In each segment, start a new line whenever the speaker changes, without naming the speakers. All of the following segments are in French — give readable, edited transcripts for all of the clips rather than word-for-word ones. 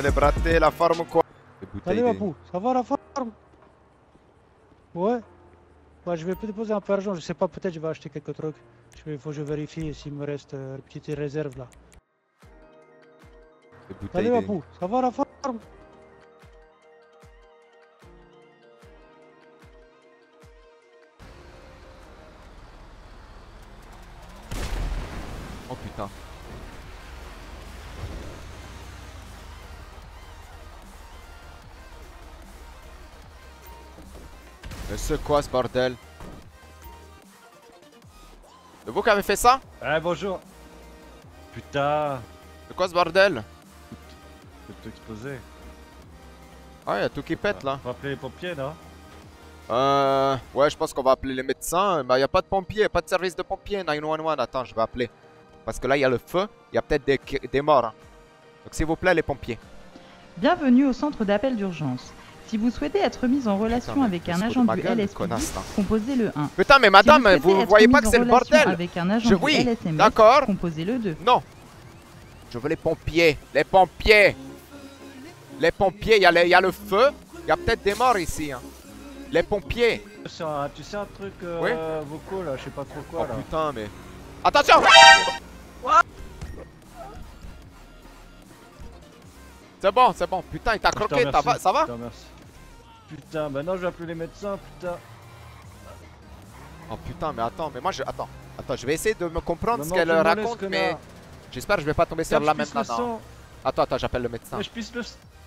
les brater, la forme ou quoi?
Salut Mapou, ça va la forme? Ouais. Ouais, je vais te déposer un peu d'argent, je sais pas, peut-être je vais acheter quelques trucs. Il faut que je vérifie s'il me reste une petite réserve là. Salut Mapou, ça va la forme?
Oh putain. Mais c'est quoi ce bordel? C'est vous qui avez fait ça?
Ah bonjour. Putain.
C'est quoi ce bordel?
Je vais tout exploser.
Ah, y'a tout qui pète là.
Faut appeler les pompiers, non?
Ouais, je pense qu'on va appeler les médecins. Bah, y'a pas de pompiers, pas de service de pompiers. 911, attends, je vais appeler. Parce que là, y'a le feu, y'a peut-être des morts. Hein. Donc, s'il vous plaît, les pompiers.
Bienvenue au centre d'appel d'urgence. Si vous souhaitez être mis en relation avec un agent du LSPD, composez le 1.
Putain, mais madame,
si
vous voyez pas que c'est le bordel?
Avec un agent du
oui,
LSMS,
d'accord.
composez le 2.
Non. Je veux les pompiers. Les pompiers. Les pompiers, y'a le feu. Y'a peut-être des morts ici. Hein. Les pompiers.
Tu sais un truc
oui
vocaux là, je sais pas trop quoi
oh,
là.
Putain, mais... Attention. C'est bon. Putain, il t'a croqué, ça va?
Putain, maintenant je vais appeler les médecins, putain.
Oh putain, mais attends, mais moi je... Attends, je vais essayer de me comprendre ce qu'elle raconte, mais... J'espère que je vais pas tomber sur la même nana. Attends, j'appelle le médecin.
Mais je pisse le...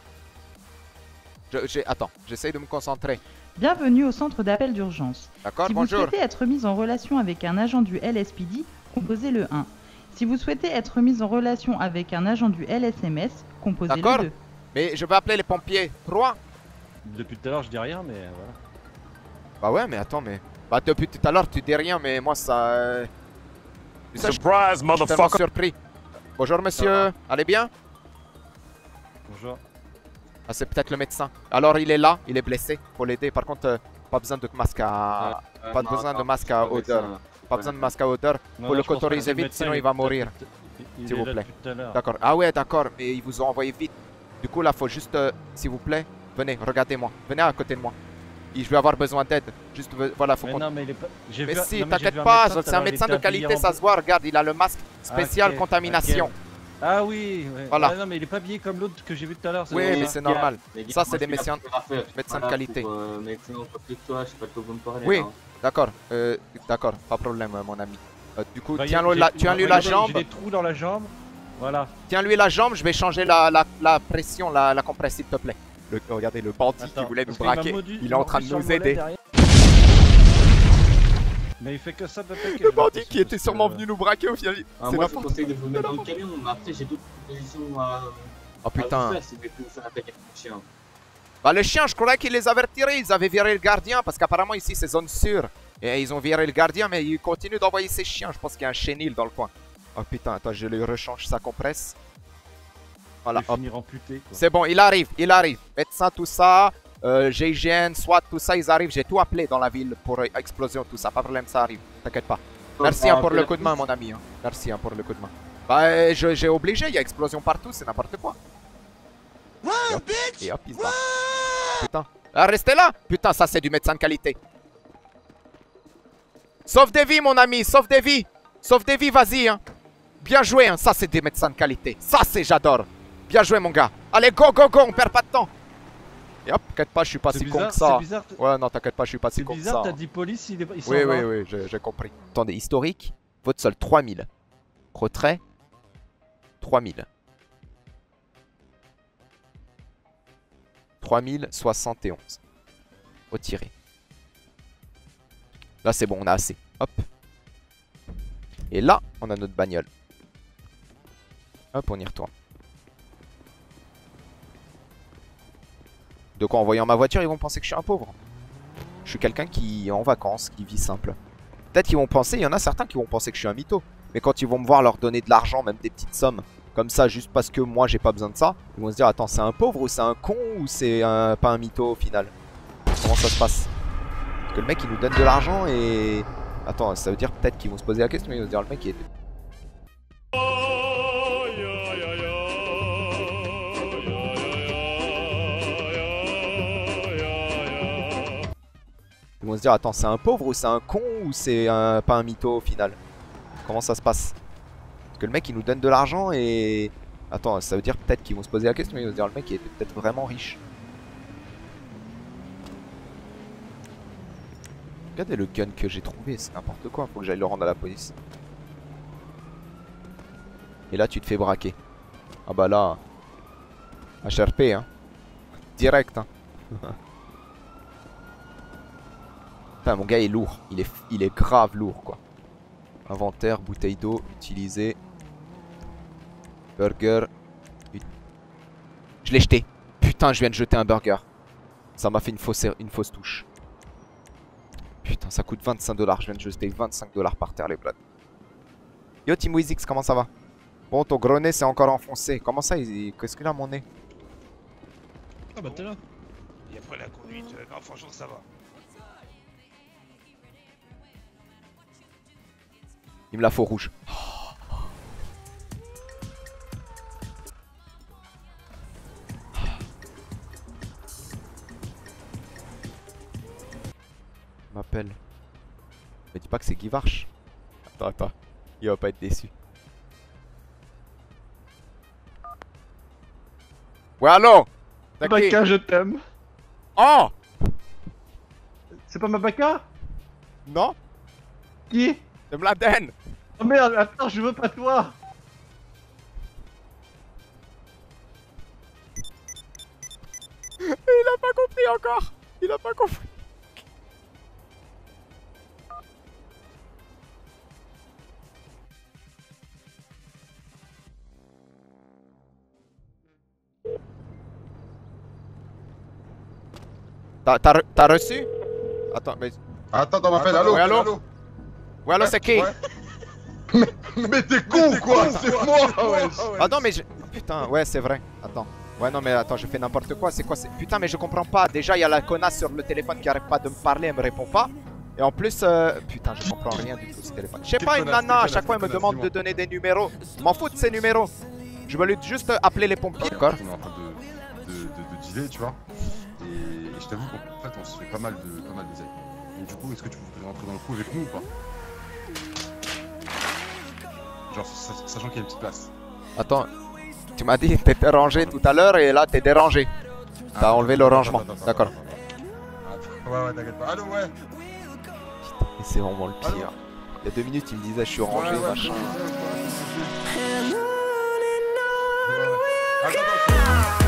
Attends, j'essaye de me concentrer.
Bienvenue au centre d'appel d'urgence.
D'accord,
si
bonjour.
Si vous souhaitez être mis en relation avec un agent du LSPD, composez le 1. Si vous souhaitez être mis en relation avec un agent du LSMS, composez le 2.
D'accord, mais je vais appeler les pompiers. 3.
Depuis tout à l'heure, je dis rien, mais voilà.
Bah ouais, mais attends, mais... Bah depuis tout à l'heure, tu dis rien, mais moi ça...
Surprise, motherfucker!
Je suis tellement surpris. Bonjour monsieur, allez bien?
Bonjour.
Ah, c'est peut-être le médecin. Alors il est là, il est blessé, faut l'aider. Par contre, pas besoin de masque à... pas besoin de masque à odeur. Pas besoin de masque à odeur. Faut le cauteriser vite, sinon il va mourir. S'il vous plaît. D'accord. Ah ouais, d'accord, mais ils vous ont envoyé vite. Du coup là, faut juste, s'il vous plaît, venez, regardez-moi. Venez à côté de moi. Je vais avoir besoin d'aide. Juste, voilà, faut qu'on...
Non, mais il est pas...
Mais si, t'inquiète pas, c'est un médecin de qualité, ça se voit. Regarde, il a le masque spécial contamination.
Ah oui, ouais.
Voilà.
Non, mais il est pas habillé comme l'autre que j'ai vu tout à l'heure.
Oui, mais c'est normal. Ça, c'est des médecins de qualité. Oui, d'accord, d'accord, pas de problème, mon ami. Du coup, tiens-lui la jambe.
J'ai des trous dans la jambe. Voilà.
Tiens-lui la jambe, je vais changer la pression, la compresse, s'il te plaît. Regardez, le bandit qui voulait nous braquer, il est en train de nous aider.
Mais il fait que ça peut-être.
Le bandit qui était sûrement venu nous braquer au final.
Moi je vous conseille de vous mettre dans le camion, mais après j'ai d'autres propositions à...
Oh putain.
Chien.
Bah le chien, je croyais qu'ils les avaient retirés, ils avaient viré le gardien parce qu'apparemment ici c'est zone sûre. Et ils ont viré le gardien mais ils continuent d'envoyer ces chiens, je pense qu'il y a un chenil dans le coin. Oh putain, attends, je lui rechange sa compresse. Voilà, hop. C'est bon, il arrive. Médecin, tout ça, GIGN, SWAT, tout ça, ils arrivent. J'ai tout appelé dans la ville pour explosion, tout ça. Pas de problème, ça arrive. T'inquiète pas. Merci pour le coup de main, mon ami. Merci pour le coup de main. Bah, j'ai obligé, il y a explosion partout, c'est n'importe quoi. Et hop, il se bat. Putain. Ah, restez là. Putain, ça c'est du médecin de qualité. Sauve des vies, mon ami, sauve des vies. Sauve des vies, vas-y, hein. Bien joué, hein. Ça c'est des médecins de qualité. Ça c'est, j'adore. Bien joué, mon gars. Allez, go, on perd pas de temps. Et hop, t'inquiète pas, je suis pas si con que ça. Ouais, non, t'inquiète pas, je suis pas si con que ça.
C'est bizarre, t'as dit police, ils sont
là. Oui, j'ai compris. Attendez, historique, vote sol 3000. Retrait, 3000. 3071. Retiré. Là, c'est bon, on a assez. Hop. Et là, on a notre bagnole. Hop, on y retourne. De quoi, en voyant ma voiture, ils vont penser que je suis un pauvre. Je suis quelqu'un qui est en vacances, qui vit simple. Peut-être qu'ils vont penser, il y en a certains qui vont penser que je suis un mytho. Mais quand ils vont me voir leur donner de l'argent, même des petites sommes, comme ça, juste parce que moi, j'ai pas besoin de ça, ils vont se dire, attends, c'est un pauvre ou c'est un con ou c'est pas un mytho au final? Comment ça se passe? Parce que le mec, il nous donne de l'argent et... Attends, ça veut dire peut-être qu'ils vont se poser la question, mais ils vont se dire, le mec, il est... Ils vont se dire, attends, c'est un pauvre ou c'est un con ou c'est pas un mytho au final? Comment ça se passe? Parce que le mec il nous donne de l'argent et... Attends, ça veut dire peut-être qu'ils vont se poser la question, ils vont se dire le mec il était peut-être vraiment riche. Regardez le gun que j'ai trouvé, c'est n'importe quoi, faut que j'aille le rendre à la police. Et là tu te fais braquer. Ah bah là... HRP hein. Direct hein. Putain mon gars est lourd, il est grave lourd quoi. Inventaire, bouteille d'eau, utilisée. Burger. Je l'ai jeté. Putain, je viens de jeter un burger. Ça m'a fait une fausse touche. Putain, ça coûte 25 $. Je viens de jeter 25 $ par terre, les bloods. Yo, Team Wizix, comment ça va? Bon, ton gros nez, c'est encore enfoncé. Comment ça? Qu'est-ce qu'il a, mon nez?
Ah bah t'es là. Et après la conduite, non, franchement, ça va.
Il me la faut rouge. M'appelle. Me dis pas que c'est Guy Varche. Attends. Il va pas être déçu. Ouais, allô?
Mabaka, je t'aime.
Oh!
C'est pas Mabaka?
Non?
Qui?
C'est Mladen!
Oh merde, attends, je veux pas toi.
Il a pas compris encore! Il a pas compris! T'as reçu? Attends, mais...
Attends, on m'appelle, allô?
Ouais, allô? Ouais, allô, c'est qui?
Mais t'es con ou quoi? C'est moi, ouais.
Ah non, mais je... Putain, ouais, c'est vrai. Attends. Ouais, non, mais attends, je fais n'importe quoi. C'est quoi? Putain, mais je comprends pas. Déjà, il y a la connasse sur le téléphone qui arrête pas de me parler, elle me répond pas. Et en plus, putain, je comprends rien du tout ce téléphone. Je sais pas, une nana, à chaque fois, elle me demande de donner des numéros. Je m'en fous de ces numéros. Je veux juste appeler les pompiers. D'accord?
On est en train de dealer, tu vois. Et je t'avoue qu'en fait, on se fait pas mal des ailes. Et du coup, est-ce que tu voudrais rentrer dans le coup avec nous ou pas? Genre, sachant qu'il y a une petite place.
Attends, tu m'as dit t'étais rangé tout à l'heure et là t'es dérangé. T'as enlevé le rangement, d'accord.
Ouais, t'inquiète pas. Allô, ouais.
Et c'est vraiment le pire. Il y a 2 minutes, il me disait je suis rangé, machin.
Attends.